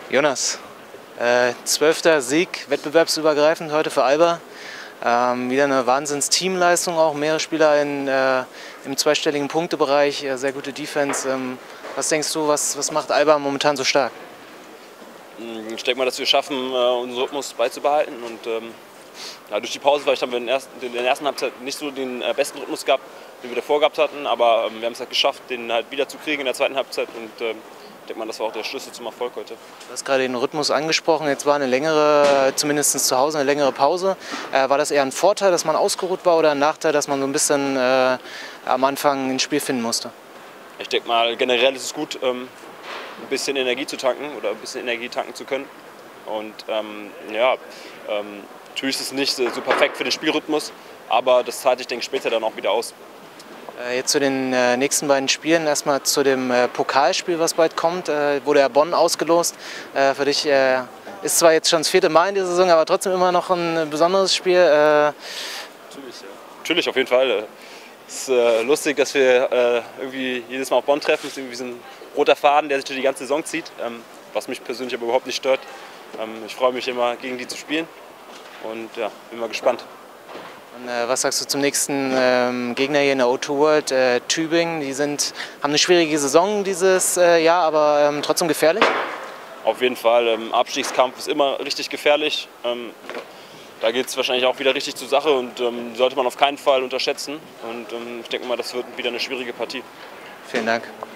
Jonas, 12. Sieg, wettbewerbsübergreifend heute für Alba. Wieder eine Wahnsinns-Teamleistung auch, mehrere Spieler im zweistelligen Punktebereich, sehr gute Defense. Was denkst du, was macht Alba momentan so stark? Ich denke mal, dass wir schaffen, unseren Rhythmus beizubehalten. Und ja, durch die Pause vielleicht haben wir in der ersten Halbzeit nicht so den besten Rhythmus gehabt, den wir davor gehabt hatten. Aber wir haben es halt geschafft, den halt wieder zu kriegen in der zweiten Halbzeit. Und ich denke mal, das war auch der Schlüssel zum Erfolg heute. Du hast gerade den Rhythmus angesprochen. Jetzt war eine längere, zumindest zu Hause, eine längere Pause. War das eher ein Vorteil, dass man ausgeruht war, oder ein Nachteil, dass man so ein bisschen am Anfang ins Spiel finden musste? Ich denke mal, generell ist es gut, ein bisschen Energie zu tanken oder ein bisschen Energie tanken zu können. Und natürlich ist es nicht so perfekt für den Spielrhythmus, aber das zahlt sich, denke ich, später dann auch wieder aus. Jetzt zu den nächsten beiden Spielen. Erstmal zu dem Pokalspiel, was bald kommt. Wurde ja Bonn ausgelost. Für dich ist zwar jetzt schon das 4. Mal in der Saison, aber trotzdem immer noch ein besonderes Spiel. Natürlich, ja. Natürlich, auf jeden Fall. Es ist lustig, dass wir irgendwie jedes Mal auf Bonn treffen. Es ist irgendwie so ein roter Faden, der sich durch die ganze Saison zieht, was mich persönlich aber überhaupt nicht stört. Ich freue mich immer, gegen die zu spielen und ja, bin mal gespannt. Und, was sagst du zum nächsten Gegner hier in der O2 World, Tübingen? Die haben eine schwierige Saison dieses Jahr, aber trotzdem gefährlich? Auf jeden Fall, Abstiegskampf ist immer richtig gefährlich. Da geht es wahrscheinlich auch wieder richtig zur Sache und sollte man auf keinen Fall unterschätzen. Und ich denke mal, das wird wieder eine schwierige Partie. Vielen Dank.